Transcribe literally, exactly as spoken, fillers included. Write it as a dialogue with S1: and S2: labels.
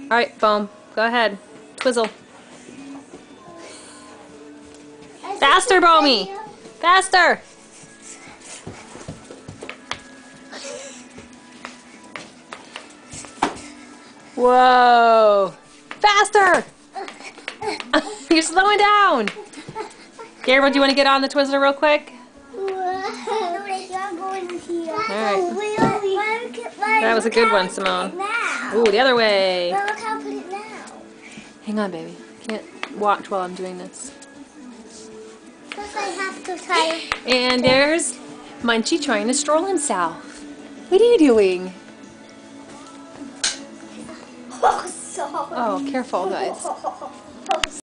S1: Alright, Bome. Go ahead. Twizzle. Faster, Bome! Faster! Whoa! Faster! You're slowing down! Gabriel, do you want to get on the Twizzler real quick? Alright. That was a good one, Simone. Ooh, the other way.
S2: Look how I put it now.
S1: Hang on, baby. Can't watch while I'm doing this.
S2: First I have to tie.
S1: And there's Munchie trying to stroll himself. What are you doing?
S2: Oh, sorry.
S1: Oh, careful, guys.